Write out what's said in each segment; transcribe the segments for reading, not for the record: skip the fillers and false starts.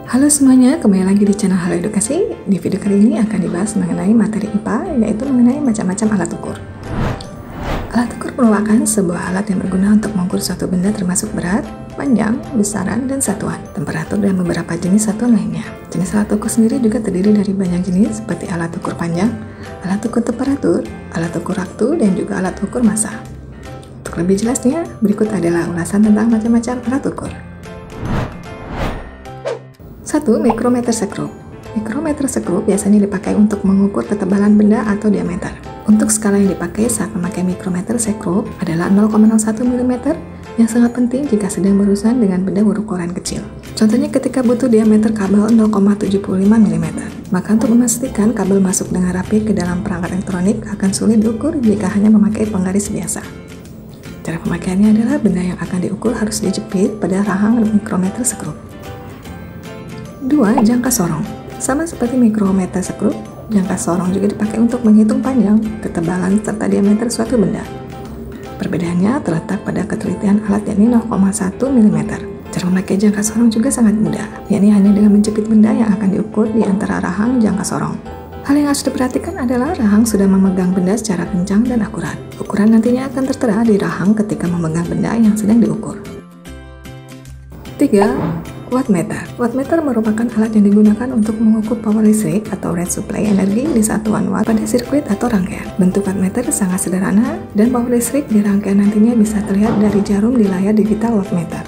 Halo semuanya, kembali lagi di channel Halo Edukasi. Di video kali ini akan dibahas mengenai materi IPA, yaitu mengenai macam-macam alat ukur. Alat ukur merupakan sebuah alat yang berguna untuk mengukur suatu benda termasuk berat, panjang, besaran, dan satuan, temperatur, dan beberapa jenis satuan lainnya. Jenis alat ukur sendiri juga terdiri dari banyak jenis seperti alat ukur panjang, alat ukur temperatur, alat ukur waktu, dan juga alat ukur massa. Untuk lebih jelasnya, berikut adalah ulasan tentang macam-macam alat ukur. 1. Mikrometer sekrup. Mikrometer sekrup biasanya dipakai untuk mengukur ketebalan benda atau diameter. Untuk skala yang dipakai saat memakai mikrometer sekrup adalah 0,01 mm yang sangat penting jika sedang berurusan dengan benda berukuran kecil. Contohnya ketika butuh diameter kabel 0,75 mm. Maka untuk memastikan kabel masuk dengan rapi ke dalam perangkat elektronik akan sulit diukur jika hanya memakai penggaris biasa. Cara pemakaiannya adalah benda yang akan diukur harus dijepit pada rahang mikrometer sekrup. 2. Jangka sorong. Sama seperti mikrometer sekrup, jangka sorong juga dipakai untuk menghitung panjang, ketebalan, serta diameter suatu benda. Perbedaannya terletak pada ketelitian alat yakni 0,1 mm. Cara memakai jangka sorong juga sangat mudah, yakni hanya dengan menjepit benda yang akan diukur di antara rahang jangka sorong. Hal yang harus diperhatikan adalah rahang sudah memegang benda secara kencang dan akurat. Ukuran nantinya akan tertera di rahang ketika memegang benda yang sedang diukur. 3. Wattmeter. Wattmeter merupakan alat yang digunakan untuk mengukur power listrik atau rate supply energi di satuan watt pada sirkuit atau rangkaian. Bentuk wattmeter sangat sederhana dan power listrik di rangkaian nantinya bisa terlihat dari jarum di layar digital wattmeter.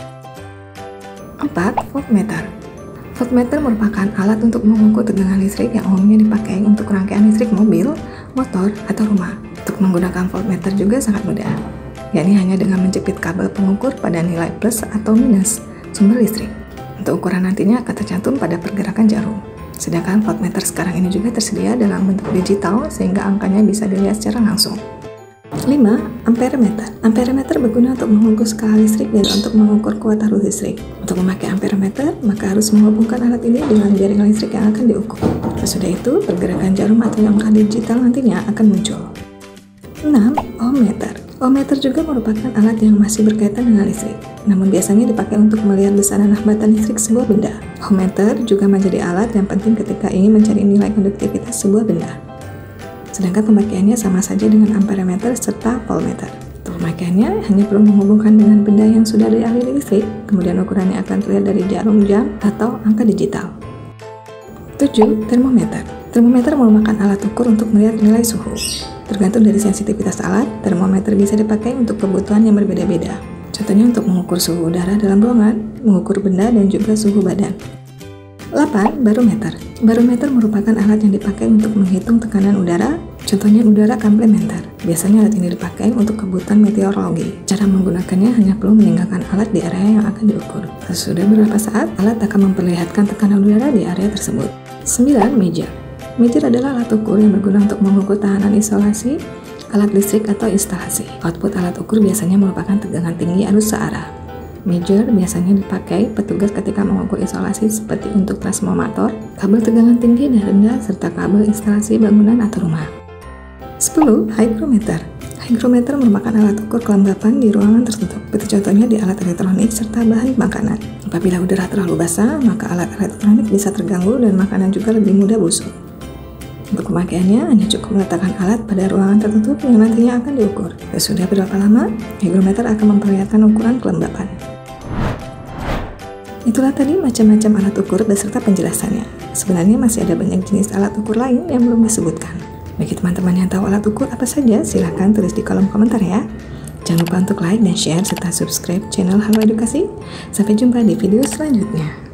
4. Voltmeter. Voltmeter merupakan alat untuk mengukur tegangan listrik yang umumnya dipakai untuk rangkaian listrik mobil, motor, atau rumah. Untuk menggunakan voltmeter juga sangat mudah, yakni hanya dengan menjepit kabel pengukur pada nilai plus atau minus sumber listrik. Untuk ukuran nantinya akan tercantum pada pergerakan jarum. Sedangkan voltmeter sekarang ini juga tersedia dalam bentuk digital sehingga angkanya bisa dilihat secara langsung. 5. Amperemeter. Amperemeter berguna untuk mengukur skala listrik dan untuk mengukur kuat arus listrik. Untuk memakai amperemeter, maka harus menghubungkan alat ini dengan jaringan listrik yang akan diukur. Sesudah itu, pergerakan jarum atau angka digital nantinya akan muncul. 6. Ohmmeter. Ohmmeter juga merupakan alat yang masih berkaitan dengan listrik, namun biasanya dipakai untuk melihat besaran hambatan listrik sebuah benda. Ohmmeter juga menjadi alat yang penting ketika ingin mencari nilai konduktivitas sebuah benda. Sedangkan pemakaiannya sama saja dengan amperemeter serta voltmeter. Untuk pemakaiannya hanya perlu menghubungkan dengan benda yang sudah dialiri listrik, kemudian ukurannya akan terlihat dari jarum jam atau angka digital. 7. Termometer. Termometer merupakan alat ukur untuk melihat nilai suhu. Tergantung dari sensitivitas alat, termometer bisa dipakai untuk kebutuhan yang berbeda-beda. Contohnya untuk mengukur suhu udara dalam ruangan, mengukur benda, dan juga suhu badan. 8. Barometer. Barometer merupakan alat yang dipakai untuk menghitung tekanan udara, contohnya udara komplementer. Biasanya alat ini dipakai untuk kebutuhan meteorologi. Cara menggunakannya hanya perlu meninggalkan alat di area yang akan diukur. Sesudah beberapa saat, alat akan memperlihatkan tekanan udara di area tersebut. 9. Measure. Measure adalah alat ukur yang berguna untuk mengukur tahanan isolasi, alat listrik atau instalasi. Output alat ukur biasanya merupakan tegangan tinggi arus searah. Measure biasanya dipakai petugas ketika mengukur isolasi seperti untuk transformator, kabel tegangan tinggi dan rendah, serta kabel instalasi bangunan atau rumah. 10. Hygrometer. Hygrometer merupakan alat ukur kelembapan di ruangan tertutup, seperti contohnya di alat elektronik serta bahan makanan. Apabila udara terlalu basah, maka alat elektronik bisa terganggu dan makanan juga lebih mudah busuk. Untuk pemakaiannya, hanya cukup meletakkan alat pada ruangan tertutup yang nantinya akan diukur. Sesudah berapa lama, hygrometer akan memperlihatkan ukuran kelembapan. Itulah tadi macam-macam alat ukur beserta penjelasannya. Sebenarnya masih ada banyak jenis alat ukur lain yang belum disebutkan. Bagi teman-teman yang tahu alat ukur apa saja, silahkan tulis di kolom komentar ya. Jangan lupa untuk like dan share serta subscribe channel Halo Edukasi. Sampai jumpa di video selanjutnya.